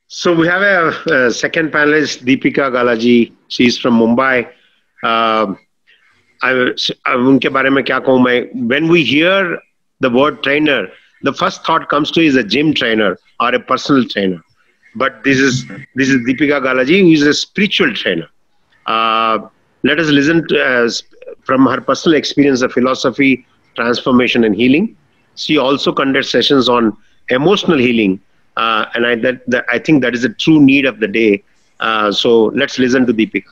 So we have a second panelist, Deepika Galaji. She's from Mumbai. Uh, उनके बारे में क्या कहूँ मैं? When we hear the word trainer, the first thought comes to is a gym trainer or a personal trainer. But this is Deepika Galaji, who is a spiritual trainer. Let us listen to, from her personal experience of philosophy, transformation, and healing. She also conducts sessions on emotional healing, and I think that is a true need of the day. So let's listen to Deepika.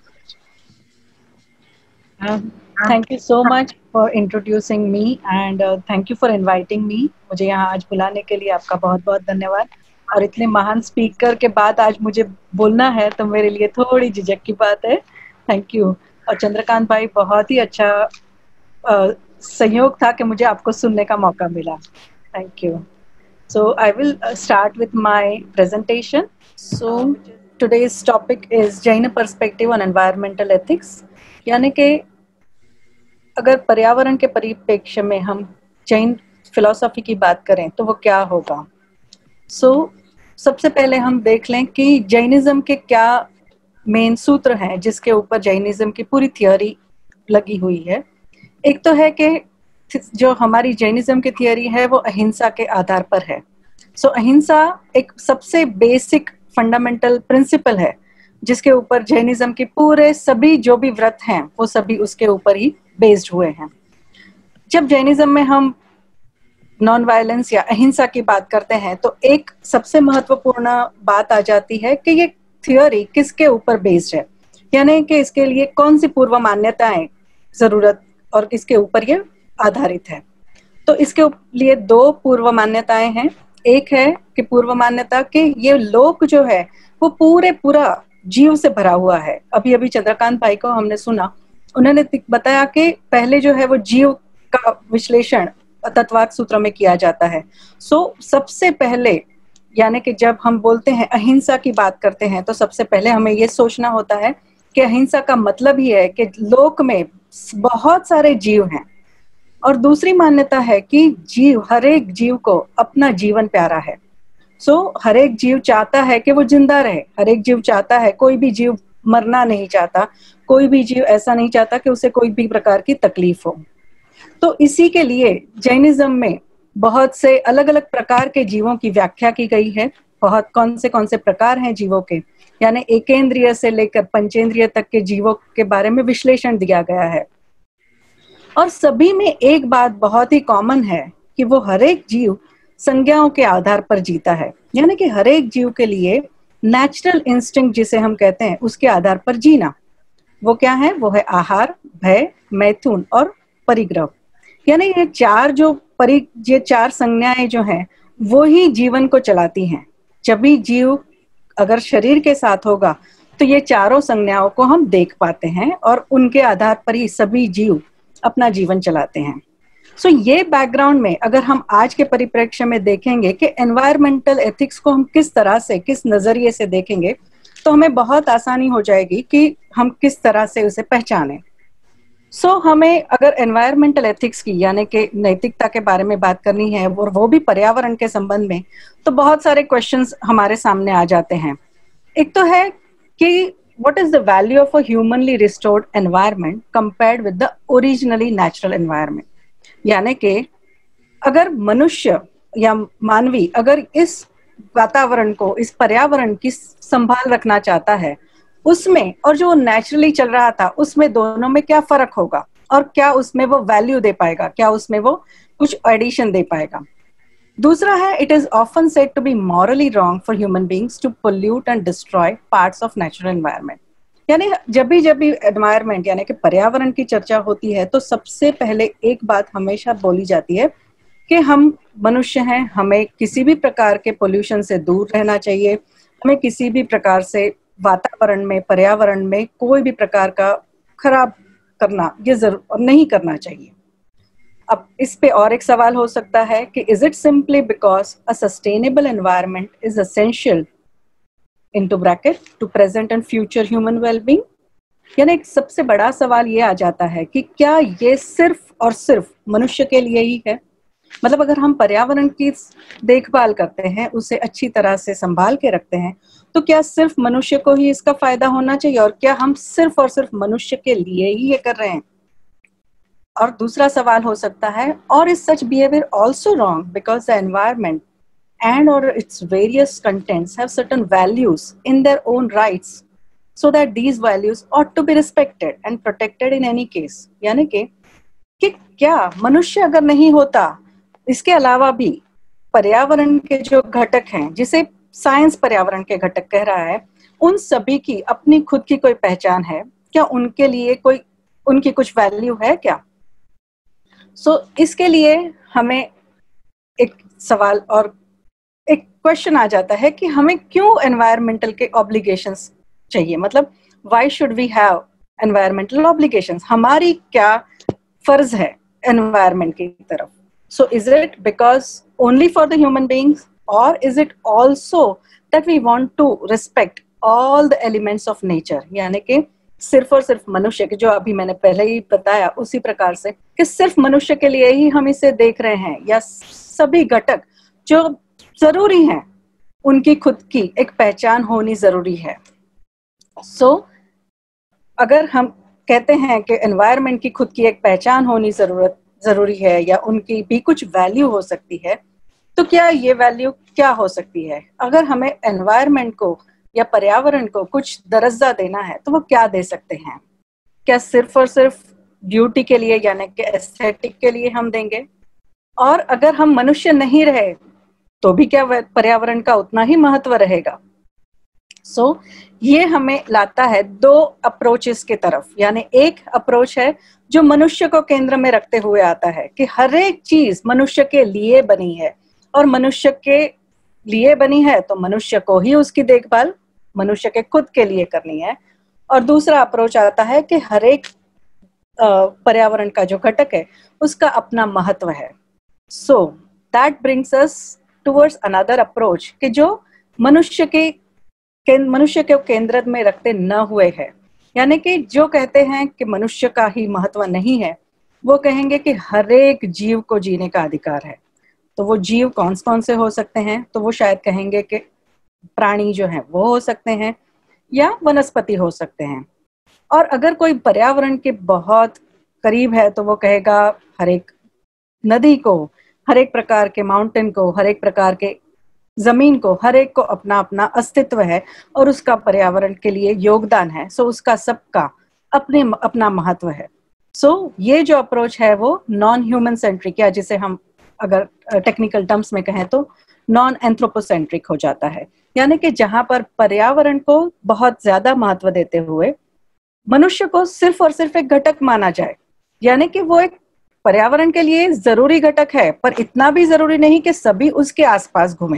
Thank you so much for introducing me and thank you for inviting me. मुझे यहाँ आज बुलाने के लिए आपका बहुत बहुत धन्यवाद. और इतने महान स्पीकर के बाद आज मुझे बोलना है तो मेरे लिए थोड़ी झिझक की बात है. Thank you. और चंद्रकांत भाई, बहुत ही अच्छा संयोग था कि मुझे आपको सुनने का मौका मिला. Thank you. So I will start with my presentation. So today's topic is Jaina perspective on environmental ethics. यानी कि अगर पर्यावरण के परिप्रेक्ष्य में हम जैन फिलॉसफी की बात करें तो वो क्या होगा. सबसे पहले हम देख लें कि जैनिज्म के क्या मेन सूत्र हैं जिसके ऊपर जैनिज्म की पूरी थियोरी लगी हुई है. एक तो है कि जो हमारी जैनिज्म की थियोरी है वो अहिंसा के आधार पर है. अहिंसा एक सबसे बेसिक फंडामेंटल प्रिंसिपल है जिसके ऊपर जैनिज्म के पूरे सभी जो भी व्रत हैं वो सभी उसके ऊपर ही बेस्ड हुए हैं. जब जैनिज्म में हम नॉन वायलेंस या अहिंसा की बात करते हैं तो एक सबसे महत्वपूर्ण बात आ जाती है कि ये थियोरी किसके ऊपर बेस्ड है, यानी कि इसके लिए कौन सी पूर्व मान्यताएं जरूरत और किसके ऊपर ये आधारित है. तो इसके लिए दो पूर्व मान्यताएं हैं. एक है कि पूर्व मान्यता के ये लोक जो है वो पूरा जीव से भरा हुआ है. अभी अभी चंद्रकांत भाई को हमने सुना, उन्होंने बताया कि पहले जो है वो जीव का विश्लेषण तत्वार्थ सूत्र में किया जाता है. सबसे पहले यानी कि जब हम बोलते हैं अहिंसा की बात करते हैं तो सबसे पहले हमें ये सोचना होता है कि अहिंसा का मतलब ही है कि लोक में बहुत सारे जीव हैं. और दूसरी मान्यता है कि हर एक जीव को अपना जीवन प्यारा है. हर एक जीव चाहता है कि वो जिंदा रहे. हर एक जीव चाहता है, कोई भी जीव मरना नहीं चाहता. कोई भी जीव ऐसा नहीं चाहता कि उसे कोई भी प्रकार की तकलीफ हो. तो इसी के लिए जैनिज्म में बहुत से अलग अलग प्रकार के जीवों की व्याख्या की गई है. बहुत कौन से प्रकार हैं जीवों के, यानी एकेंद्रिय से लेकर पंचेंद्रिय तक के जीवों के बारे में विश्लेषण दिया गया है. और सभी में एक बात बहुत ही कॉमन है कि वो हर एक जीव संज्ञाओं के आधार पर जीता है. यानी कि हर एक जीव के लिए नेचुरल इंस्टिंक्ट जिसे हम कहते हैं उसके आधार पर जीना, वो क्या है? वो है आहार, भय, मैथुन और परिग्रह. यानी ये चार संज्ञाएं जो हैं वो ही जीवन को चलाती हैं. जब भी जीव अगर शरीर के साथ होगा तो ये चारों संज्ञाओं को हम देख पाते हैं और उनके आधार पर ही सभी जीव अपना जीवन चलाते हैं. ये बैकग्राउंड में अगर हम आज के परिप्रेक्ष्य में देखेंगे कि एनवायरमेंटल एथिक्स को हम किस तरह से, किस नजरिए से देखेंगे तो हमें बहुत आसानी हो जाएगी कि हम किस तरह से उसे पहचानें. हमें अगर एनवायरमेंटल एथिक्स की यानी कि नैतिकता के बारे में बात करनी है और वो भी पर्यावरण के संबंध में, तो बहुत सारे क्वेश्चंस हमारे सामने आ जाते हैं. एक तो है कि what is the value of a humanly restored environment compared with the originally natural environment. यानी कि अगर मनुष्य या मानवी अगर इस वातावरण को, इस पर्यावरण की संभाल रखना चाहता है उसमें और जो नेचुरली चल रहा था उसमें, दोनों में क्या फर्क होगा और क्या उसमें वो वैल्यू दे पाएगा, क्या उसमें वो कुछ एडिशन दे पाएगा. दूसरा है, it is often said to be morally wrong for human beings to pollute and destroy parts of natural environment. यानी जब भी एनवायरनमेंट यानी कि पर्यावरण की चर्चा होती है तो सबसे पहले एक बात हमेशा बोली जाती है कि हम मनुष्य हैं, हमें किसी भी प्रकार के पोल्यूशन से दूर रहना चाहिए. हमें किसी भी प्रकार से वातावरण में, पर्यावरण में कोई भी प्रकार का खराब करना ये जरूर नहीं करना चाहिए. अब इस पे और एक सवाल हो सकता है कि is it simply because a sustainable environment is essential into bracket to present and future human wellbeing. यानी एक सबसे बड़ा सवाल ये आ जाता है कि क्या ये सिर्फ और सिर्फ मनुष्य के लिए ही है, मतलब अगर हम पर्यावरण की देखभाल करते हैं, उसे अच्छी तरह से संभाल के रखते हैं, तो क्या सिर्फ मनुष्य को ही इसका फायदा होना चाहिए, और क्या हम सिर्फ और सिर्फ मनुष्य के लिए ही ये कर रहे हैं? और दूसरा सवाल हो सकता है, और is such behaviour also wrong because the environment and or its various contents have certain values in their own rights, so that these values ought to be respected and protected in any case. यानी कि क्या मनुष्य अगर नहीं होता, इसके अलावा भी पर्यावरण के जो घटक हैं, जिसे साइंस पर्यावरण के घटक कह रहा है, उन सभी की अपनी खुद की कोई पहचान है क्या? उनके लिए कोई उनकी कुछ वैल्यू है क्या? इसके लिए हमें एक सवाल और एक क्वेश्चन आ जाता है कि हमें क्यों एनवायरमेंटल के ऑब्लिगेशंस चाहिए, मतलब why should we have environmental obligations? हमारी क्या फर्ज है एनवायरमेंट की तरफ? So is it because only for the human beings, और is it also that we want to respect all the elements of nature? यानी कि सिर्फ और सिर्फ मनुष्य के, जो अभी मैंने पहले ही बताया उसी प्रकार से, कि सिर्फ मनुष्य के लिए ही हम इसे देख रहे हैं, या सभी घटक जो जरूरी हैं उनकी खुद की एक पहचान होनी जरूरी है? अगर हम कहते हैं कि एनवायरनमेंट की खुद की एक पहचान होनी जरूरी है, या उनकी भी कुछ वैल्यू हो सकती है, तो क्या ये वैल्यू क्या हो सकती है? अगर हमें एनवायरनमेंट को या पर्यावरण को कुछ दर्जा देना है, तो वो क्या दे सकते हैं? क्या सिर्फ और सिर्फ ब्यूटी के लिए, यानी कि एस्थेटिक के लिए हम देंगे? और अगर हम मनुष्य नहीं रहे तो भी क्या पर्यावरण का उतना ही महत्व रहेगा? ये हमें लाता है दो अप्रोचेस के तरफ। यानी एक अप्रोच है जो मनुष्य को केंद्र में रखते हुए आता है कि हर एक चीज मनुष्य के लिए बनी है, और मनुष्य के लिए बनी है तो मनुष्य को ही उसकी देखभाल मनुष्य के खुद के लिए करनी है। और दूसरा अप्रोच आता है कि हर एक पर्यावरण का जो घटक है उसका अपना महत्व है। So that brings us towards another approach कि जो मनुष्य को केंद्र में रखते न हुए है। यानी कि जो कहते हैं कि मनुष्य का ही महत्व नहीं है, वो कहेंगे कि हर एक जीव को जीने का अधिकार है। तो वो जीव कौन कौन से हो सकते हैं? तो वो शायद कहेंगे कि प्राणी जो हैं वो हो सकते हैं, या वनस्पति हो सकते हैं। और अगर कोई पर्यावरण के बहुत करीब है तो वो कहेगा हर एक नदी को, हर एक प्रकार के माउंटेन को, हर एक प्रकार के जमीन को, हर एक को अपना अपना अस्तित्व है और उसका पर्यावरण के लिए योगदान है। सो उसका सबका अपना महत्व है। सो ये जो अप्रोच है वो नॉन ह्यूमन सेंट्रिक, या जिसे हम अगर टेक्निकल टर्म्स में कहें तो नॉन एंथ्रोपोसेंट्रिक हो जाता है। यानी कि जहां पर पर्यावरण को बहुत ज्यादा महत्व देते हुए मनुष्य को सिर्फ और सिर्फ एक घटक माना जाए। यानी कि वो एक पर्यावरण के लिए जरूरी घटक है, पर इतना भी जरूरी नहीं कि सभी उसके आसपास घूमे।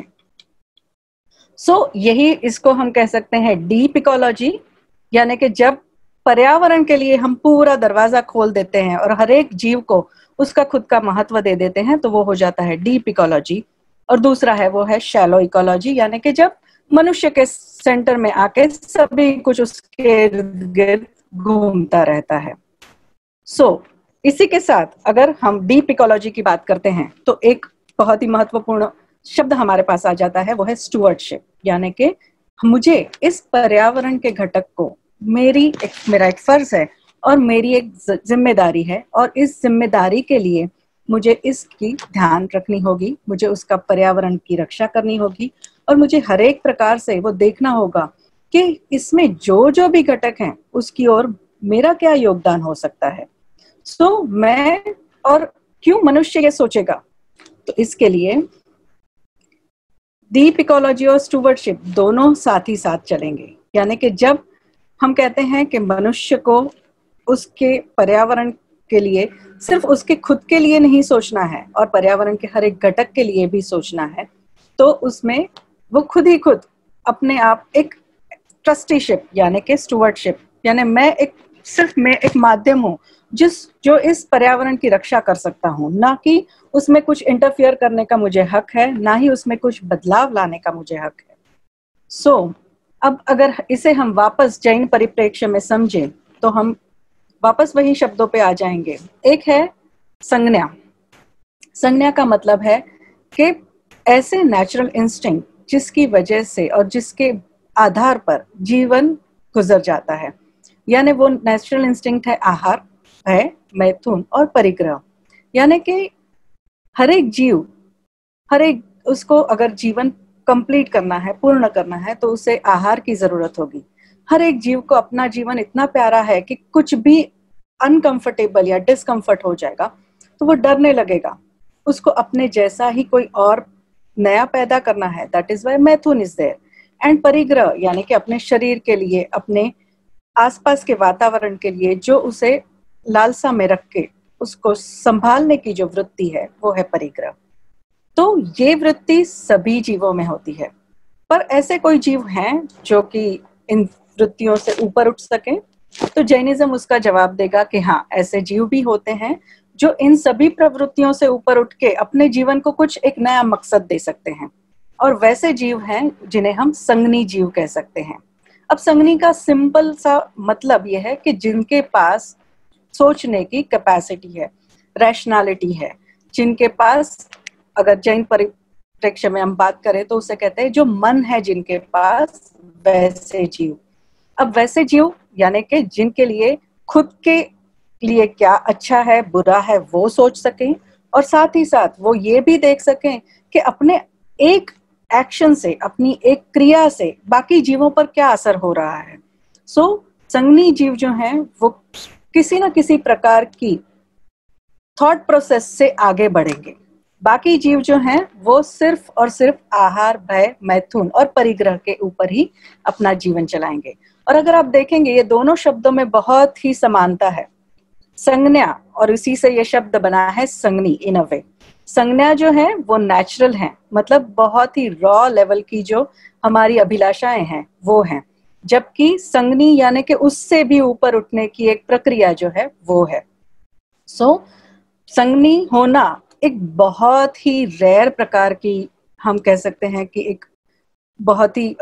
यही इसको हम कह सकते हैं डीप इकोलॉजी। यानी कि जब पर्यावरण के लिए हम पूरा दरवाजा खोल देते हैं और हर एक जीव को उसका खुद का महत्व दे देते हैं, तो वो हो जाता है डीप इकोलॉजी। और दूसरा है वो है शैलो इकोलॉजी, यानी कि जब मनुष्य के सेंटर में आके सभी कुछ उसके इर्द गिर्द घूमता रहता है। इसी के साथ अगर हम डीप इकोलॉजी की बात करते हैं तो एक बहुत ही महत्वपूर्ण शब्द हमारे पास आ जाता है, वो है स्टुअर्डशिप। यानी कि मुझे इस पर्यावरण के घटक को मेरा एक फर्ज है और मेरी एक जिम्मेदारी है, और इस जिम्मेदारी के लिए मुझे इसकी ध्यान रखनी होगी, मुझे उसका पर्यावरण की रक्षा करनी होगी, और मुझे हर एक प्रकार से वो देखना होगा कि इसमें जो जो भी घटक हैं उसकी ओर मेरा क्या योगदान हो सकता है। मैं और क्यों मनुष्य ये सोचेगा? तो इसके लिए डीप इकोलॉजी और स्टुवर्डशिप दोनों साथ ही साथ चलेंगे। यानी कि जब हम कहते हैं कि मनुष्य को उसके पर्यावरण के लिए सिर्फ उसके खुद के लिए नहीं सोचना है और पर्यावरण के हर एक घटक के लिए भी सोचना है, तो उसमें वो खुद ही खुद अपने आप एक ट्रस्टीशिप यानी कि स्टुवर्डशिप, यानी मैं एक माध्यम हूँ जो इस पर्यावरण की रक्षा कर सकता हूँ, ना कि उसमें कुछ इंटरफियर करने का मुझे हक है, ना ही उसमें कुछ बदलाव लाने का मुझे हक है। अब अगर इसे हम वापस जैन परिप्रेक्ष्य में समझें तो हम वापस वही शब्दों पे आ जाएंगे। एक है संज्ञा। संज्ञा का मतलब है कि ऐसे नेचुरल इंस्टिंक्ट जिसकी वजह से और जिसके आधार पर जीवन गुजर जाता है, यानी वो नेचुरल इंस्टिंक्ट है आहार, भय, मैथुन और परिग्रह। यानी कि हर एक जीव, हर एक उसको अगर जीवन कंप्लीट करना है, पूर्ण करना है, तो उसे आहार की जरूरत होगी। हर एक जीव को अपना जीवन इतना प्यारा है कि कुछ भी अनकंफर्टेबल या डिस्कंफर्ट हो जाएगा तो वो डरने लगेगा, उसको अपने जैसा ही कोई और नया पैदा करना है। दैट इज वाई मैथुन इज देयर। एंड परिग्रह यानी कि अपने शरीर के लिए, अपने आसपास के वातावरण के लिए जो उसे लालसा में रख के उसको संभालने की जो वृत्ति है वो है परिग्रह। तो ये वृत्ति सभी जीवों में होती है, पर ऐसे कोई जीव हैं जो कि इन वृत्तियों से ऊपर उठ सके? तो जैनिज्म उसका जवाब देगा कि हाँ, ऐसे जीव भी होते हैं जो इन सभी प्रवृत्तियों से ऊपर उठ के अपने जीवन को कुछ एक नया मकसद दे सकते हैं। और वैसे जीव हैं जिन्हें हम संगनी जीव कह सकते हैं। अब संगनी का सिंपल सा मतलब यह है कि जिनके पास सोचने की कैपेसिटी है, रैशनैलिटी है, जिनके पास, अगर जैन परिप्रेक्ष्य में हम बात करें तो उसे कहते हैं जो मन है जिनके पास, वैसे जीव। अब वैसे जीव यानी कि जिनके लिए खुद के लिए क्या अच्छा है, बुरा है, वो सोच सकें, और साथ ही साथ वो ये भी देख सकें कि अपने एक एक्शन से, अपनी एक क्रिया से बाकी जीवों पर क्या असर हो रहा है। सो संगनी जीव जो हैं वो किसी ना किसी प्रकार की थॉट प्रोसेस से आगे बढ़ेंगे। बाकी जीव जो हैं वो सिर्फ और सिर्फ आहार, भय, मैथुन और परिग्रह के ऊपर ही अपना जीवन चलाएंगे। और अगर आप देखेंगे ये दोनों शब्दों में बहुत ही समानता है, संज्ञा, और इसी से ये शब्द बना है संगनी इन अ वे। संज्ञा जो है वो नेचुरल है, मतलब बहुत ही रॉ लेवल की जो हमारी अभिलाषाएं हैं वो हैं, जबकि संगनी यानी कि उससे भी ऊपर उठने की एक प्रक्रिया जो है वो है। सो संगनी होना एक बहुत ही रेयर प्रकार की, हम कह सकते हैं कि एक बहुत ही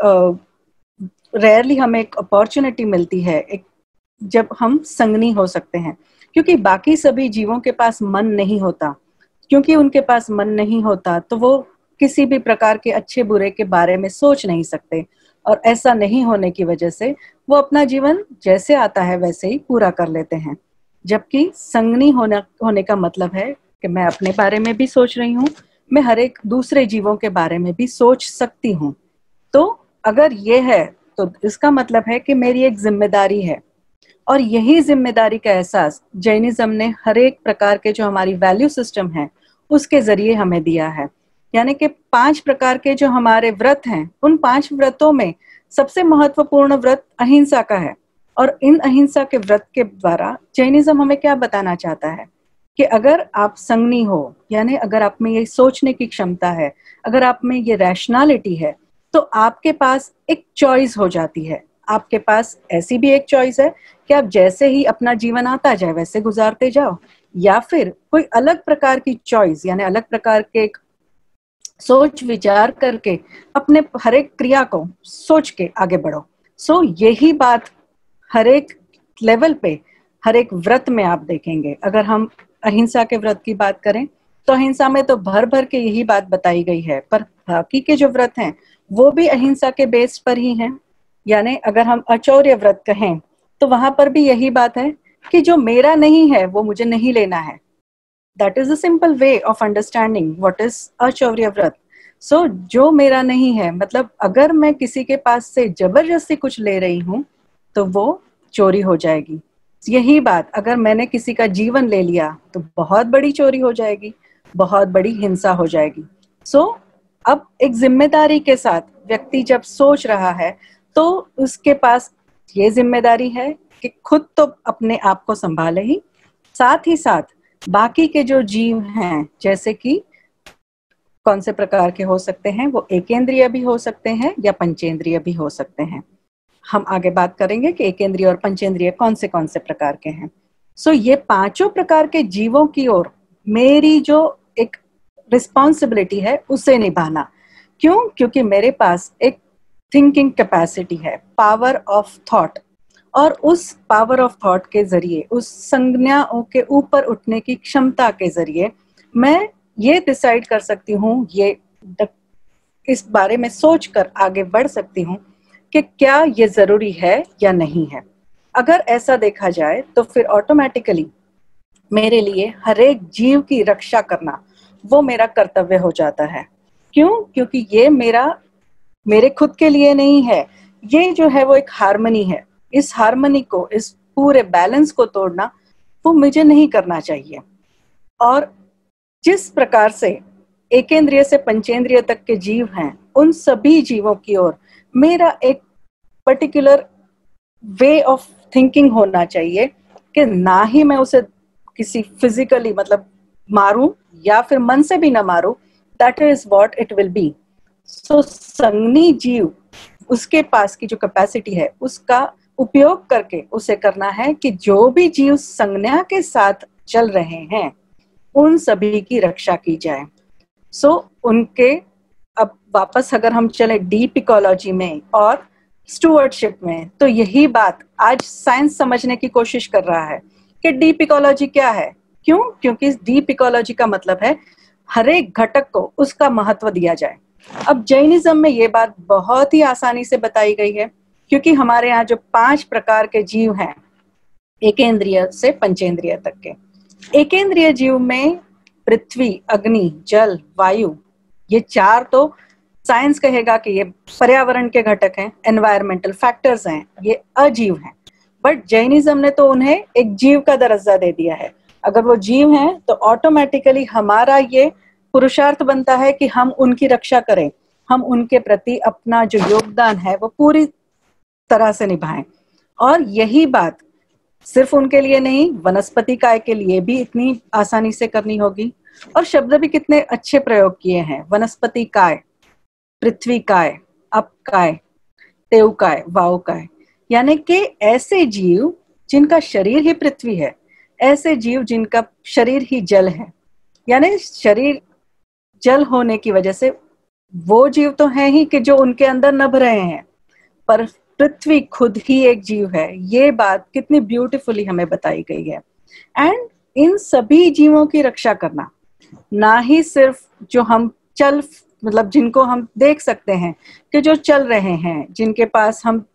रेयरली हमें एक अपॉर्चुनिटी मिलती है एक, जब हम संगनी हो सकते हैं, क्योंकि बाकी सभी जीवों के पास मन नहीं होता। क्योंकि उनके पास मन नहीं होता तो वो किसी भी प्रकार के अच्छे बुरे के बारे में सोच नहीं सकते, और ऐसा नहीं होने की वजह से वो अपना जीवन जैसे आता है वैसे ही पूरा कर लेते हैं। जबकि संगनी होने का मतलब है कि मैं अपने बारे में भी सोच रही हूँ, मैं हर एक दूसरे जीवों के बारे में भी सोच सकती हूँ। तो अगर ये है तो इसका मतलब है कि मेरी एक जिम्मेदारी है, और यही जिम्मेदारी का एहसास जैनिज्म ने हर एक प्रकार के जो हमारी वैल्यू सिस्टम है उसके जरिए हमें दिया है। यानी कि 5 प्रकार के जो हमारे व्रत हैं, उन 5 व्रतों में सबसे महत्वपूर्ण व्रत अहिंसा का है। और इन अहिंसा के व्रत के द्वारा जैनिज्म हमें क्या बताना चाहता है कि अगर आप संगनी हो, यानी अगर आप में ये सोचने की क्षमता है, अगर आप में ये रैशनैलिटी है, तो आपके पास एक चॉइस हो जाती है। आपके पास ऐसी भी एक चॉइस है कि आप जैसे ही अपना जीवन आता जाए वैसे गुजारते जाओ, या फिर कोई अलग प्रकार की चॉइस यानी अलग प्रकार के एक सोच विचार करके अपने हर एक क्रिया को सोच के आगे बढ़ो। सो यही बात हर एक लेवल पे, हर एक व्रत में आप देखेंगे। अगर हम अहिंसा के व्रत की बात करें तो अहिंसा में तो भर भर के यही बात बताई गई है, पर बाकी के जो व्रत हैं वो भी अहिंसा के बेस पर ही हैं। यानी अगर हम अचौर्य व्रत कहें तो वहां पर भी यही बात है कि जो मेरा नहीं है वो मुझे नहीं लेना है। That is a simple way of understanding what is अचौर्य व्रत। सो जो मेरा नहीं है, मतलब अगर मैं किसी के पास से जबरदस्ती कुछ ले रही हूं तो वो चोरी हो जाएगी। यही बात अगर मैंने किसी का जीवन ले लिया तो बहुत बड़ी चोरी हो जाएगी, बहुत बड़ी हिंसा हो जाएगी। सो अब एक जिम्मेदारी के साथ व्यक्ति जब सोच रहा है तो उसके पास ये जिम्मेदारी है कि खुद तो अपने आप को संभाले ही, साथ ही साथ बाकी के जो जीव हैं, जैसे कि कौन से प्रकार के हो सकते हैं, वो एकेंद्रिय भी हो सकते हैं या पंचेंद्रिय भी हो सकते हैं। हम आगे बात करेंगे कि एकेंद्रिय और पंचेंद्रिय कौन से प्रकार के हैं। सो ये 5 प्रकार के जीवों की ओर मेरी जो एक रिस्पॉन्सिबिलिटी है उसे निभाना। क्यों? क्योंकि मेरे पास एक थिंकिंग कैपेसिटी है, पावर ऑफ थॉट, और उस पावर ऑफ थॉट के जरिए, उस संज्ञाओं के ऊपर उठने की क्षमता के जरिए मैं ये डिसाइड कर सकती हूँ, ये इस बारे में सोचकर आगे बढ़ सकती हूँ कि क्या ये जरूरी है या नहीं है। अगर ऐसा देखा जाए तो फिर ऑटोमेटिकली मेरे लिए हर एक जीव की रक्षा करना वो मेरा कर्तव्य हो जाता है। क्यों? क्योंकि ये मेरे खुद के लिए नहीं है, ये जो है वो एक हार्मनी है। इस हार्मनी को, इस पूरे बैलेंस को तोड़ना वो मुझे नहीं करना चाहिए। और जिस प्रकार से एकेंद्रिय से पंचेंद्रिय तक के जीव हैं, उन सभी जीवों की ओर मेरा एक पर्टिकुलर वे ऑफ थिंकिंग होना चाहिए कि ना ही मैं उसे किसी फिजिकली मतलब मारूं या फिर मन से भी ना मारूं, that is what it will be. So संगनी जीव, उसके पास की जो कैपेसिटी है उसका उपयोग करके उसे करना है कि जो भी जीव संज्ञा के साथ चल रहे हैं उन सभी की रक्षा की जाए। सो उनके, अब वापस अगर हम चले डीप इकोलॉजी में और स्टुअर्डशिप में, तो यही बात आज साइंस समझने की कोशिश कर रहा है कि डीप इकोलॉजी क्या है। क्यों? क्योंकि डीप इकोलॉजी का मतलब है हर एक घटक को उसका महत्व दिया जाए। अब जैनिज्म में ये बात बहुत ही आसानी से बताई गई है, क्योंकि हमारे यहाँ जो 5 प्रकार के जीव हैं एकेंद्रिय से पंचेंद्रिय तक के, एकेंद्रिय जीव में पृथ्वी, अग्नि, जल, वायु, ये 4 तो साइंस कहेगा कि ये पर्यावरण के घटक हैं, एनवायरमेंटल फैक्टर्स हैं, ये अजीव हैं। बट जैनिज्म ने तो उन्हें एक जीव का दर्जा दे दिया है। अगर वो जीव हैं तो ऑटोमेटिकली हमारा ये पुरुषार्थ बनता है कि हम उनकी रक्षा करें, हम उनके प्रति अपना जो योगदान है वो पूरी तरह से निभाएं। और यही बात सिर्फ उनके लिए नहीं, वनस्पति काय के लिए भी इतनी आसानी से करनी होगी। और शब्द भी कितने अच्छे प्रयोग किए हैं, वनस्पति काय, पृथ्वी काय, अप काय, तेव काय, वाव काय, यानी कि ऐसे जीव जिनका शरीर ही पृथ्वी है, ऐसे जीव जिनका शरीर ही जल है, यानी शरीर जल होने की वजह से वो जीव तो हैं ही कि जो उनके अंदर नभ रहे हैं, पर पृथ्वी खुद ही एक जीव है। ये बात कितनी ब्यूटीफुली हमें बताई गई है। एंड इन सभी जीवों की रक्षा करना, ना ही सिर्फ जो हम मतलब जिनको हम देख सकते हैं कि जो चल रहे हैं, जिनके पास हम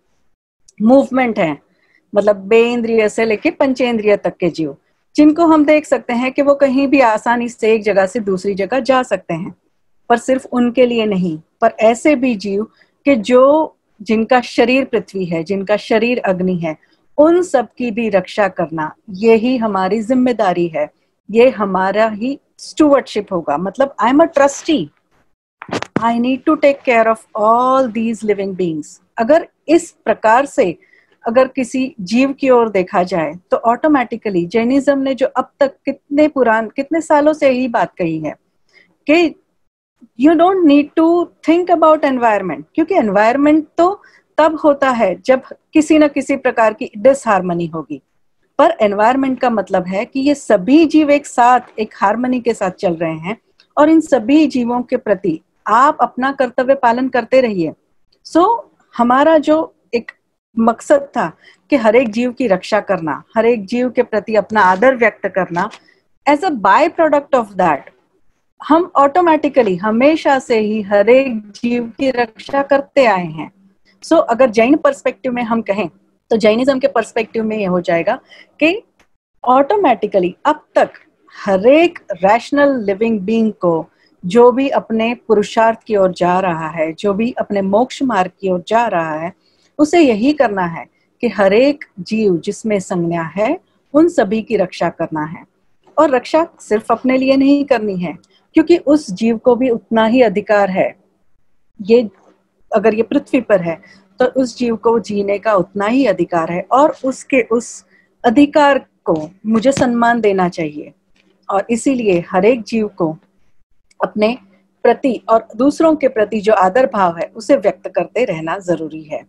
मूवमेंट है, मतलब बेइंद्रिय से लेके पंचेंद्रिय तक के जीव, जिनको हम देख सकते हैं कि वो कहीं भी आसानी से एक जगह से दूसरी जगह जा सकते हैं, पर सिर्फ उनके लिए नहीं, पर ऐसे भी जीव कि जो जिनका शरीर पृथ्वी है, जिनका शरीर अग्नि है, उन सब की भी रक्षा करना, यही हमारी जिम्मेदारी है, ये हमारा ही स्टुवर्डशिप होगा। मतलब I am a trustee, I need to take care of all these living beings. अगर इस प्रकार से अगर किसी जीव की ओर देखा जाए तो ऑटोमेटिकली जैनिज्म ने जो अब तक कितने सालों से ही बात कही है कि you don't need to think about environment, क्योंकि एनवायरमेंट तो तब होता है जब किसी न किसी प्रकार की डिसहार्मनी होगी। पर एनवायरमेंट का मतलब है कि ये सभी जीव एक साथ एक हार्मनी के साथ चल रहे हैं, और इन सभी जीवों के प्रति आप अपना कर्तव्य पालन करते रहिए। सो हमारा जो एक मकसद था कि हर एक जीव की रक्षा करना, हर एक जीव के प्रति अपना आदर व्यक्त करना, as a by product of that हम ऑटोमेटिकली हमेशा से ही हर एक जीव की रक्षा करते आए हैं। सो अगर जैन पर्सपेक्टिव में हम कहें तो जैनिज्म के पर्सपेक्टिव में ये हो जाएगा कि ऑटोमेटिकली अब तक हर एक रैशनल लिविंग बीइंग को जो भी अपने पुरुषार्थ की ओर जा रहा है, जो भी अपने मोक्ष मार्ग की ओर जा रहा है, उसे यही करना है कि हर एक जीव जिसमें संज्ञा है उन सभी की रक्षा करना है। और रक्षा सिर्फ अपने लिए नहीं करनी है, क्योंकि उस जीव को भी उतना ही अधिकार है, ये अगर ये पृथ्वी पर है तो उस जीव को जीने का उतना ही अधिकार है, और उसके उस अधिकार को मुझे सम्मान देना चाहिए। और इसीलिए हर एक जीव को अपने प्रति और दूसरों के प्रति जो आदर भाव है उसे व्यक्त करते रहना जरूरी है।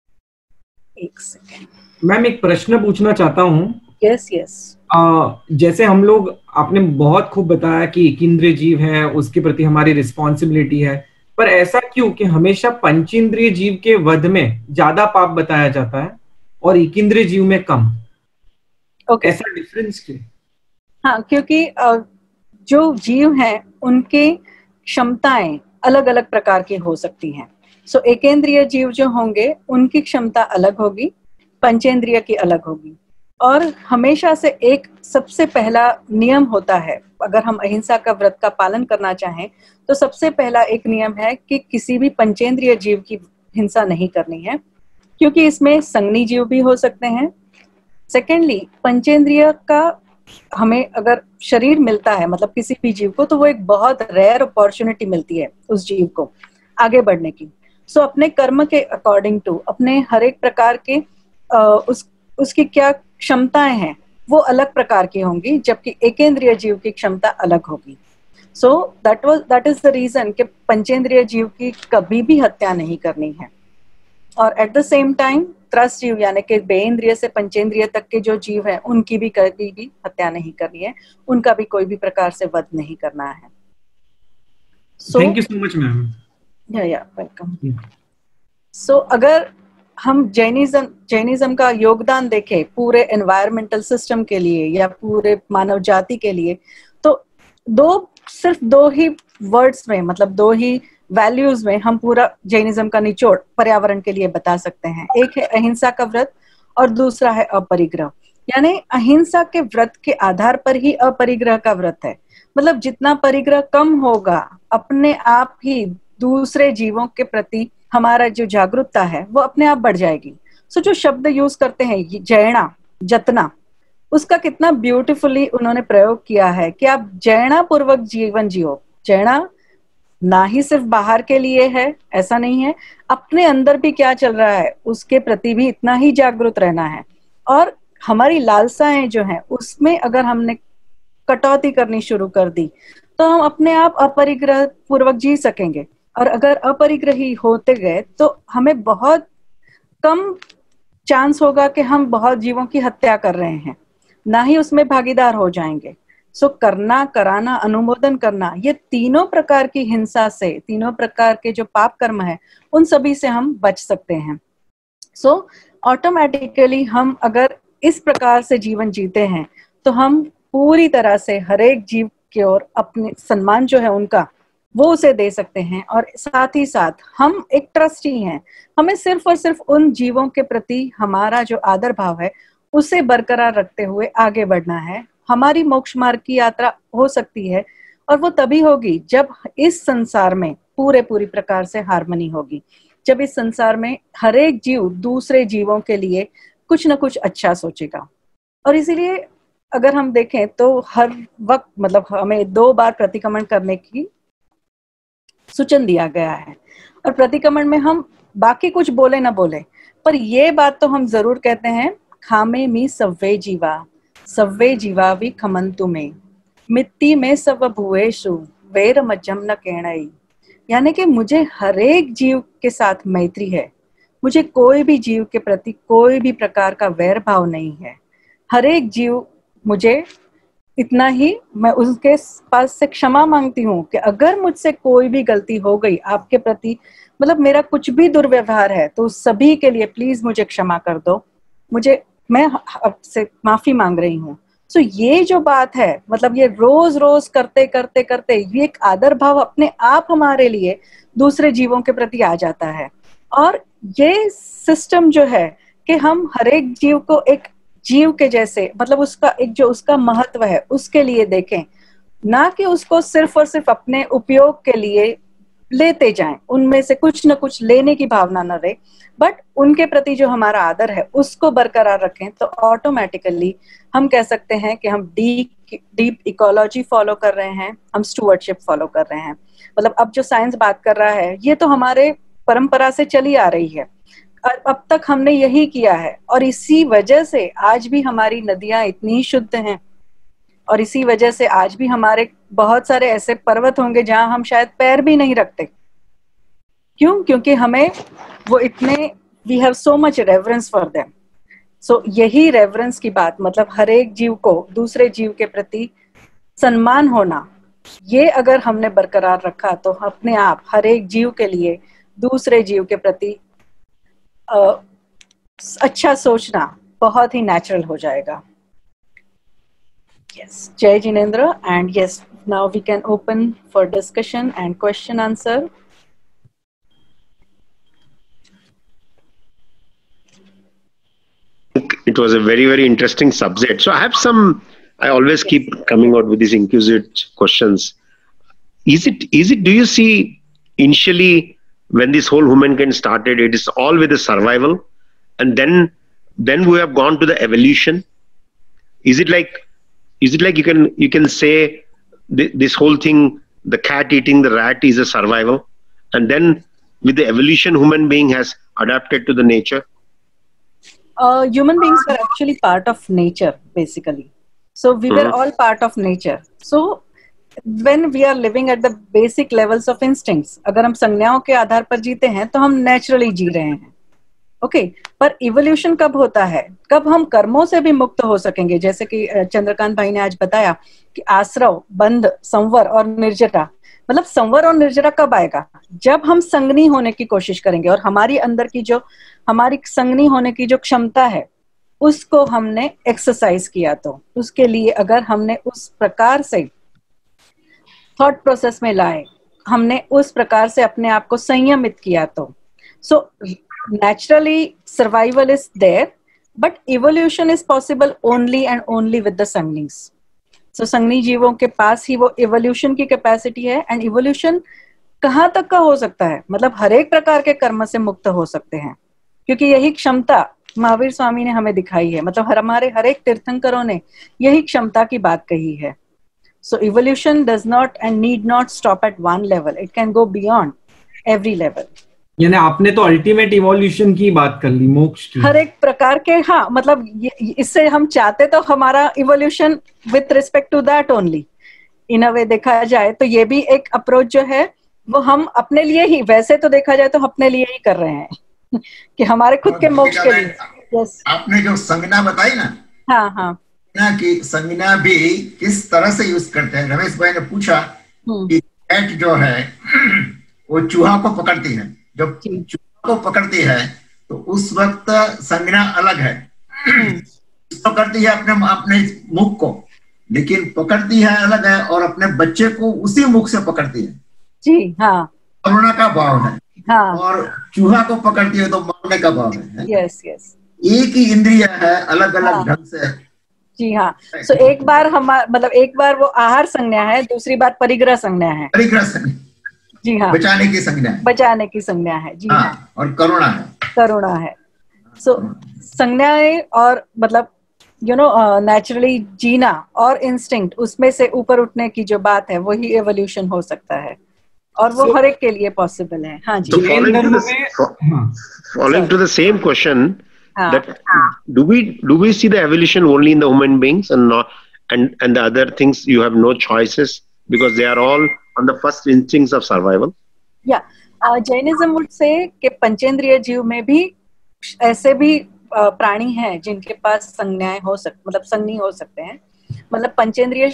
एक सेकेंड मैम, एक प्रश्न पूछना चाहता हूँ। Yes yes. जैसे हम लोग, आपने बहुत खूब बताया कि एकेंद्रिय जीव है, उसके प्रति हमारी रिस्पॉन्सिबिलिटी है, पर ऐसा क्यों कि हमेशा पंचेंद्रिय जीव के वध में ज्यादा पाप बताया जाता है और एकेंद्रिय जीव में कम? ओके, ऐसा डिफरेंस क्यों? हाँ, क्योंकि जो जीव हैं उनकी क्षमताएं अलग अलग प्रकार की हो सकती हैं। सो एकेंद्रिय जीव जो होंगे उनकी क्षमता अलग होगी, पंचेंद्रिय की अलग होगी। और हमेशा से एक सबसे पहला नियम होता है, अगर हम अहिंसा का व्रत का पालन करना चाहें तो सबसे पहला एक नियम है कि किसी भी पंचेंद्रिय जीव की हिंसा नहीं करनी है, क्योंकि इसमें संगनी जीव भी हो सकते हैं। सेकेंडली, पंचेंद्रिय का हमें अगर शरीर मिलता है, मतलब किसी भी जीव को, तो वो एक बहुत रेयर अपॉर्चुनिटी मिलती है उस जीव को आगे बढ़ने की। सो अपने कर्म के अकॉर्डिंग टू, अपने हर एक प्रकार के उसकी क्या क्षमताएं हैं वो अलग प्रकार की होंगी, जबकि एकेंद्रिय जीव की क्षमता अलग होगी। So that is the reason कि पंचेंद्रिय जीव की कभी भी हत्या नहीं करनी है। और एट द सेम टाइम त्रस्त जीव यानी कि बेइंद्रिय से पंचेंद्रिय तक के जो जीव हैं उनकी भी कभी भी हत्या नहीं करनी है, उनका भी कोई भी प्रकार से वध नहीं करना है। Thank you so much ma'am. Yeah welcome. So अगर हम जैनिज्म का योगदान देखें पूरे एनवायरमेंटल सिस्टम के लिए या पूरे मानव जाति के लिए, तो सिर्फ दो ही वर्ड्स में, मतलब दो ही वैल्यूज में हम पूरा जैनिज्म का निचोड़ पर्यावरण के लिए बता सकते हैं। एक है अहिंसा का व्रत और दूसरा है अपरिग्रह। यानी अहिंसा के व्रत के आधार पर ही अपरिग्रह का व्रत है। मतलब जितना परिग्रह कम होगा, अपने आप ही दूसरे जीवों के प्रति हमारा जो जागरूकता है वो अपने आप बढ़ जाएगी। सो जो शब्द यूज करते हैं जैना, जतना, उसका कितना ब्यूटीफुली उन्होंने प्रयोग किया है कि आप जैना पूर्वक जीवन जियो। जैना ना ही सिर्फ बाहर के लिए है, ऐसा नहीं है, अपने अंदर भी क्या चल रहा है उसके प्रति भी इतना ही जागरूक रहना है। और हमारी लालसाएं जो हैं उसमें अगर हमने कटौती करनी शुरू कर दी तो हम अपने आप अपरिग्रह पूर्वक जी सकेंगे। और अगर अपरिग्रही होते गए तो हमें बहुत कम चांस होगा कि हम बहुत जीवों की हत्या कर रहे हैं, ना ही उसमें भागीदार हो जाएंगे। सो करना, कराना, अनुमोदन करना, ये तीनों प्रकार की हिंसा से, तीनों प्रकार के जो पाप कर्म है उन सभी से हम बच सकते हैं। सो ऑटोमेटिकली हम अगर इस प्रकार से जीवन जीते हैं तो हम पूरी तरह से हर एक जीव की ओर अपने सम्मान जो है उनका वो उसे दे सकते हैं। और साथ ही साथ हम एक ट्रस्टी हैं, हमें सिर्फ और सिर्फ उन जीवों के प्रति हमारा जो आदर भाव है उसे बरकरार रखते हुए आगे बढ़ना है। हमारी मोक्ष मार्ग की यात्रा हो सकती है और वो तभी होगी जब इस संसार में पूरी प्रकार से हार्मनी होगी, जब इस संसार में हर एक जीव दूसरे जीवों के लिए कुछ न कुछ अच्छा सोचेगा। और इसीलिए अगर हम देखें तो हर वक्त, मतलब हमें 2 बार प्रतिक्रमण करने की सूचन दिया गया है। और प्रतिक्रमण में हम बाकी कुछ बोले ना बोले, पर ये बात तो हम जरूर कहते हैं, खामे मी सव्वे जीवा भी खमंतु में, मिट्टी में सब भुवेशु वेर मज्जम न केणई। यानी कि मुझे हर एक जीव के साथ मैत्री है, मुझे कोई भी जीव के प्रति कोई भी प्रकार का वैर भाव नहीं है। हर एक जीव मुझे इतना ही, मैं उसके पास से क्षमा मांगती हूँ कि अगर मुझसे कोई भी गलती हो गई आपके प्रति, मतलब मेरा कुछ भी दुर्व्यवहार है, तो सभी के लिए प्लीज मुझे क्षमा कर दो, मैं आपसे माफी मांग रही हूँ। सो ये जो बात है, मतलब ये रोज रोज करते करते करते ये एक आदर भाव अपने आप हमारे लिए दूसरे जीवों के प्रति आ जाता है। और ये सिस्टम जो है कि हम हर एक जीव को एक जीव के जैसे, मतलब उसका एक जो उसका महत्व है उसके लिए देखें, ना कि उसको सिर्फ और सिर्फ अपने उपयोग के लिए लेते जाएं, उनमें से कुछ न कुछ लेने की भावना न रहे, बट उनके प्रति जो हमारा आदर है उसको बरकरार रखें। तो ऑटोमेटिकली हम कह सकते हैं कि हम डीप इकोलॉजी फॉलो कर रहे हैं, हम स्टुअर्डशिप फॉलो कर रहे हैं। मतलब अब जो साइंस बात कर रहा है ये तो हमारे परंपरा से चली आ रही है, अब तक हमने यही किया है, और इसी वजह से आज भी हमारी नदियां इतनी शुद्ध हैं, और इसी वजह से आज भी हमारे बहुत सारे ऐसे पर्वत होंगे जहां हम शायद पैर भी नहीं रखते। क्यों? क्योंकि हमें वो इतने, we have so much reverence for them. So यही रेवरेंस की बात, मतलब हर एक जीव को दूसरे जीव के प्रति सम्मान होना, ये अगर हमने बरकरार रखा तो अपने आप हर एक जीव के लिए दूसरे जीव के प्रति अच्छा सोचना बहुत ही नेचुरल हो जाएगा। यस, जय जिनेंद्र। And yes, now we can open for discussion and question answer. It was a very, very interesting subject. So I always keep coming out with these inquisitive questions. Do you see initially when this whole humankind started, it is all with the survival, and then we have gone to the evolution? Is it like you can say this whole thing, the cat eating the rat is a survival, and then with the evolution, human being has adapted to the nature? Human beings were actually part of nature, basically. So we were all part of nature. So when we are living at the basic levels of instincts, अगर हम संज्ञाओं के आधार पर जीते हैं तो हम naturally जी रहे हैं. ओके, पर इवोल्यूशन कब होता है? कब हम कर्मों से भी मुक्त हो सकेंगे? जैसे कि चंद्रकांत भाई ने आज बताया कि आश्रव, बंध, संवर और निर्जरा. मतलब संवर और निर्जरा कब आएगा? जब हम संगनी होने की कोशिश करेंगे और हमारी अंदर की जो हमारी संगनी होने की जो क्षमता है उसको हमने एक्सरसाइज किया. तो उसके लिए अगर हमने उस प्रकार से थॉट प्रोसेस में लाए, हमने उस प्रकार से अपने आप को संयमित किया, तो सो naturally survival is there, but evolution is possible only and only with the sangnis. So संगनी जीवों के पास ही वो evolution की कैपेसिटी है. एंड evolution कहाँ तक का हो सकता है? मतलब हर एक प्रकार के कर्म से मुक्त हो सकते हैं, क्योंकि यही क्षमता महावीर स्वामी ने हमें दिखाई है. मतलब हमारे हर एक तीर्थंकरों ने यही क्षमता की बात कही है. So evolution does not and need not stop at one level. It can go beyond every level. यानी आपने तो अल्टीमेट इवोल्यूशन की बात कर ली, मोक्ष की. हर एक प्रकार के, हाँ, मतलब इससे हम चाहते तो हमारा evolution with respect to that only. In a way देखा जाए तो ये भी एक अप्रोच जो है वो हम अपने लिए ही, वैसे तो देखा जाए तो अपने लिए ही कर रहे हैं कि हमारे खुद के मोक्ष के लिए. yes. आपने जो संज्ञा बताई ना, हाँ, कि संज्ञा भी किस तरह से यूज करते हैं. रमेश भाई ने पूछा कि कैट जो है वो चूहा को पकड़ती है. जब चूहा को पकड़ती है तो उस वक्त संज्ञा अलग है. तो करती है अपने मुख को, लेकिन पकड़ती है अलग है, और अपने बच्चे को उसी मुख से पकड़ती है. जी हाँ, करुणा का भाव है. हाँ. और चूहा को पकड़ती है तो मारने का भाव है. Yes yes. एक ही इंद्रिय है, अलग अलग ढंग से. जी हाँ. सो एक बार मतलब एक बार वो आहार संज्ञा है, दूसरी बार परिग्रह संज्ञा है. परिग्रह संज्ञा, जी हाँ, बचाने की संज्ञा है. बचाने की संज्ञा है. जी हाँ. और करुणा है. करुणा है. सो संज्ञाएं और मतलब नेचुरली जीना और इंस्टिंक्ट, उसमें से ऊपर उठने की जो बात है वही एवोल्यूशन हो सकता है, और वो हर एक के लिए पॉसिबल है. हाँ जी. Following to the same question, that do we see the evolution only in the human beings and not and the other things you have no choices because they are all on the first instincts of survival? Yeah, Jainism would say कि पंचेंद्रिय जीव में भी ऐसे भी प्राणी हैं जिनके पास संज्ञाएं हो मतलब संज्ञी हो सकते हैं. मतलब पंचेंद्रिय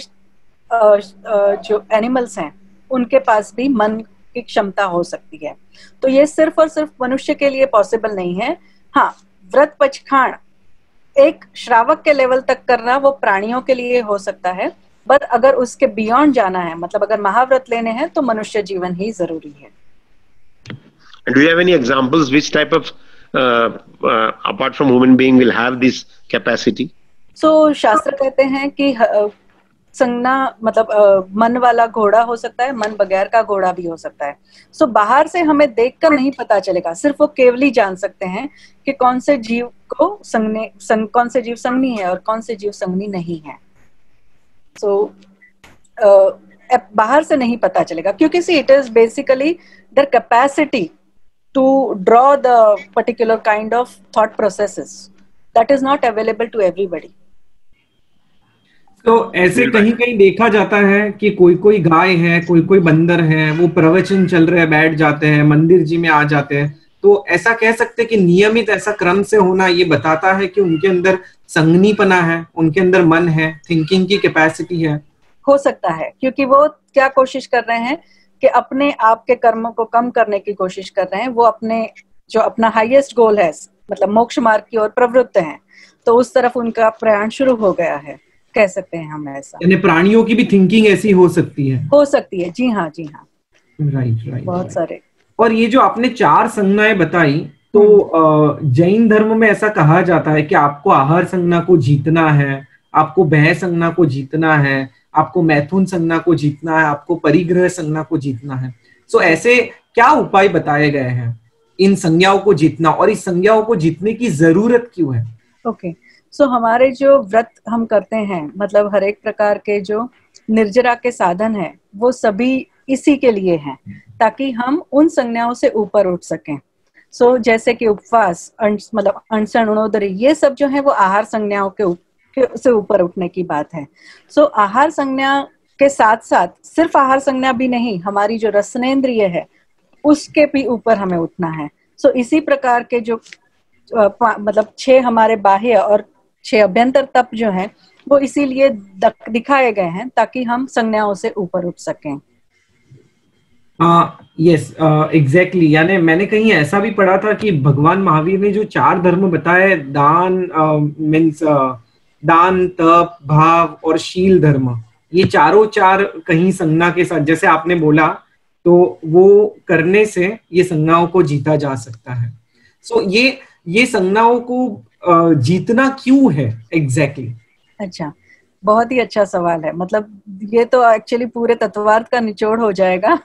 जो एनिमल्स हैं उनके पास भी मन की क्षमता हो सकती है. तो ये सिर्फ और सिर्फ मनुष्य के लिए पॉसिबल नहीं है. हाँ, व्रत पचखाण एक श्रावक के लेवल तक करना वो प्राणियों के लिए हो सकता है, बट अगर उसके बियॉन्ड जाना है, मतलब अगर महाव्रत लेने हैं तो मनुष्य जीवन ही जरूरी है. And do you have any examples which type of apart from human being will have this capacity? So शास्त्र कहते हैं कि संज्ञा मतलब मन वाला घोड़ा हो सकता है, मन बगैर का घोड़ा भी हो सकता है. सो बाहर से हमें देखकर नहीं पता चलेगा, सिर्फ वो केवल ही जान सकते हैं कि कौन से जीव को कौन से जीव संज्ञी है और कौन से जीव संज्ञी नहीं है. सो बाहर से नहीं पता चलेगा, क्योंकि see it is basically their capacity to draw the particular kind of thought processes that is not available to everybody. तो ऐसे कहीं कहीं देखा जाता है कि कोई गाय है, कोई बंदर है, वो प्रवचन चल रहे बैठ जाते हैं, मंदिर जी में आ जाते हैं. तो ऐसा कह सकते हैं कि नियमित ऐसा क्रम से होना ये बताता है कि उनके अंदर संज्ञीपना है, उनके अंदर मन है, थिंकिंग की कैपेसिटी है. हो सकता है, क्योंकि वो क्या कोशिश कर रहे हैं कि अपने आप के कर्मों को कम करने की कोशिश कर रहे हैं. वो अपना हाईएस्ट गोल है, मतलब मोक्ष मार्ग की ओर प्रवृत्त हैं, तो उस तरफ उनका प्रयाण शुरू हो गया है. कह सकते हैं हम ऐसा। यानी प्राणियों की भी थिंकिंग ऐसी हो सकती है? हो सकती है, जी हाँ, जी हाँ। राइट। बहुत सारे। और ये जो आपने 4 संज्ञाएं बताई, तो जैन धर्म में ऐसा कहा जाता है कि आपको आहार संज्ञा को जीतना है, आपको भय संज्ञा को जीतना है, आपको मैथुन संज्ञा को जीतना है, आपको परिग्रह संज्ञा को जीतना है। सो ऐसे क्या उपाय बताए गए हैं इन संज्ञाओं को जीतना, और इस संज्ञाओं को जीतने की जरूरत क्यों है? ओके, सो हमारे जो व्रत हम करते हैं, मतलब हर एक प्रकार के जो निर्जरा के साधन है, वो सभी इसी के लिए हैं, ताकि हम उन संज्ञाओं से ऊपर उठ सकें। सो जैसे कि उपवास, मतलब अनशन, अणोदरी, ये सब जो है वो आहार संज्ञाओं के से ऊपर उठने की बात है। सो आहार संज्ञा के साथ साथ सिर्फ आहार संज्ञा भी नहीं, हमारी जो रसनेंद्रिय है उसके भी ऊपर हमें उठना है। सो इसी प्रकार के जो मतलब 6 हमारे बाह्य और 6 अभ्यंतर तप जो है वो इसीलिए दिखाए गए हैं ताकि हम संज्ञाओं से ऊपर उठ सकें। Yes, exactly. यानी मैंने कहीं ऐसा भी पढ़ा था कि भगवान महावीर ने जो 4 धर्म बताए, दान मीन्स दान, तप, भाव और शील धर्म, ये चारों 4 कहीं संज्ञा के साथ, जैसे आपने बोला, तो वो करने से ये संज्ञाओं को जीता जा सकता है। सो ये संज्ञाओं को जीतना क्यों है एग्जैक्टली? अच्छा, बहुत ही अच्छा सवाल है। मतलब ये तो एक्चुअली पूरे तत्वार्थ का निचोड़ हो जाएगा।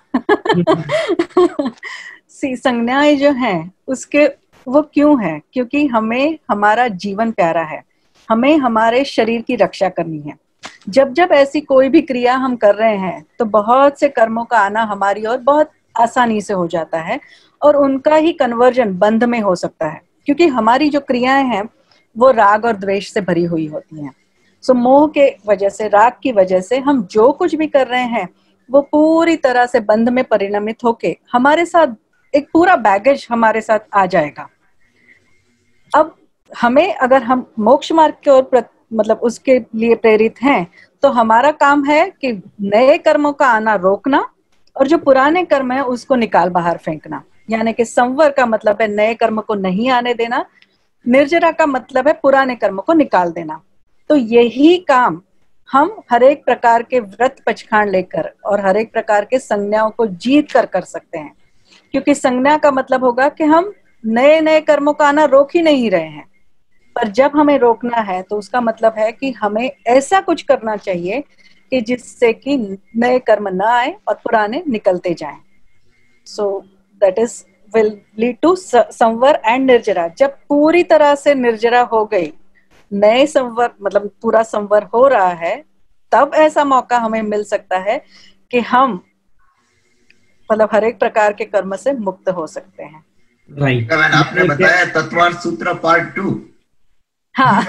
संज्ञाएं जो हैं उसके वो क्यों है? क्योंकि हमें हमारा जीवन प्यारा है, हमें हमारे शरीर की रक्षा करनी है। जब जब ऐसी कोई भी क्रिया हम कर रहे हैं तो बहुत से कर्मों का आना हमारी ओर बहुत आसानी से हो जाता है, और उनका ही कन्वर्जन बंध में हो सकता है, क्योंकि हमारी जो क्रियाएं हैं वो राग और द्वेष से भरी हुई होती हैं। सो मोह के वजह से, राग की वजह से हम जो कुछ भी कर रहे हैं वो पूरी तरह से बंध में परिणमित होके हमारे साथ एक पूरा बैगेज हमारे साथ आ जाएगा। अब हमें, अगर हम मोक्ष मार्ग की ओर मतलब उसके लिए प्रेरित हैं, तो हमारा काम है कि नए कर्मों का आना रोकना, और जो पुराने कर्म है उसको निकाल बाहर फेंकना। यानी कि संवर का मतलब है नए कर्म को नहीं आने देना, निर्जरा का मतलब है पुराने कर्म को निकाल देना। तो यही काम हम हर एक प्रकार के व्रत पचखान लेकर और हर एक प्रकार के संज्ञाओं को जीत कर सकते हैं, क्योंकि संज्ञा का मतलब होगा कि हम नए नए कर्मों का आना रोक ही नहीं रहे हैं, पर जब हमें रोकना है तो उसका मतलब है कि हमें ऐसा कुछ करना चाहिए कि जिससे कि नए कर्म ना आए और पुराने निकलते जाएं। So that is will lead to संवर एंड निर्जरा। जब पूरी तरह से निर्जरा हो गई, नए संवर मतलब पूरा संवर हो रहा है, तब ऐसा मौका हमें मिल सकता है कि हम मतलब हर एक प्रकार के कर्म से मुक्त हो सकते हैं। राइट। आपने बताया तत्वार्थ सूत्र पार्ट 2। हाँ।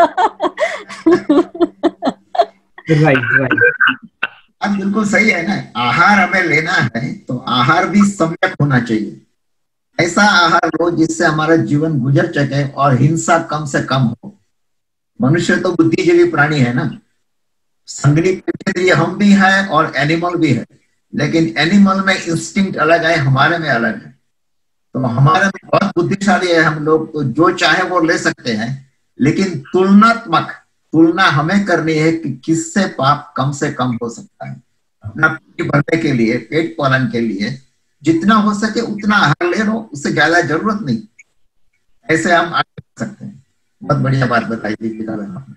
राइट। अब बिल्कुल सही है ना। आहार हमें लेना है तो आहार भी सम्यक होना चाहिए। ऐसा आहार लो जिससे हमारा जीवन गुजर सके और हिंसा कम से कम हो। मनुष्य तो बुद्धिजीवी प्राणी है ना। संगनी पंचेंद्रिय हम भी हैं और एनिमल भी है, लेकिन एनिमल में इंस्टिंक्ट अलग है, हमारे में अलग है। तो हमारे में बहुत बुद्धिशाली है हम लोग, तो जो चाहे वो ले सकते हैं, लेकिन तुलनात्मक तुलना हमें करनी है कि किससे पाप कम से कम हो सकता है। अपना पेट भरने के लिए, पेट पालन के लिए जितना हो सके उतना आहार ले लो, उससे ज्यादा जरूरत नहीं। ऐसे हम आगे बढ़ सकते हैं। बहुत बढ़िया बात बताई दीपिका बहन आपने।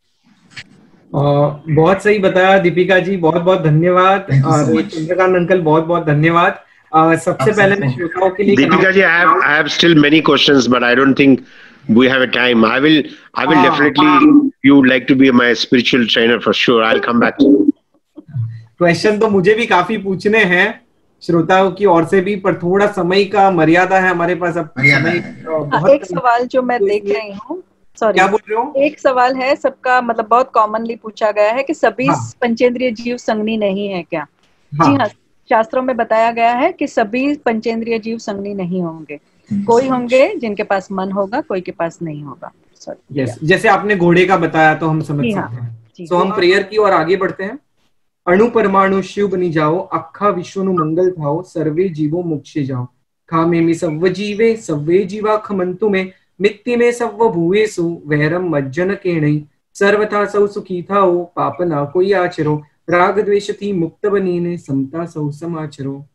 बहुत सही बताया दीपिका जी, बहुत बहुत धन्यवाद। और चंद्रकांत अंकल बहुत बहुत धन्यवाद। सबसे पहले मैं श्रोताओं के लिए Deepika ji, I have still many questions, but I don't think we have a time. I will definitely. You would like to be my spiritual trainer for sure. I'll come back to you. Question तो मुझे भी काफी पूछने हैं श्रोताओं की ओर से भी, पर थोड़ा समय का मर्यादा है हमारे पास। अब समय एक सवाल जो मैं देख रही हूँ, सॉरी क्या बोल रहे हो? एक सवाल है सबका, मतलब बहुत कॉमनली पूछा गया है कि सभी पंचेंद्रिय जीव संगनी नहीं है क्या? जी हाँ, शास्त्रों में बताया गया है कि सभी पंचेंद्रिय जीव संगनी नहीं होंगे। कोई होंगे जिनके पास मन होगा, कोई के पास नहीं होगा। यस, जैसे आपने घोड़े का बताया तो हम समझ सकते हैं। तो हम प्रेयर की ओर आगे बढ़ते हैं। अणु परमाणु शिव बनी जाओ, अखा विश्व नु मंगल थाओ, सर्वे जीवो मोक्षे जाओ। खामे में सव्व जीवे, सव्वे जीवा खमंतु में, मित्ति में सव्व भूवेसु, वैरम मज्जन केणै, सर्वथा सौ सुखी था हो, पाप ना कोई आचरो, राग द्वेष थी मुक्त बनी ने, समता सौ समाचरो।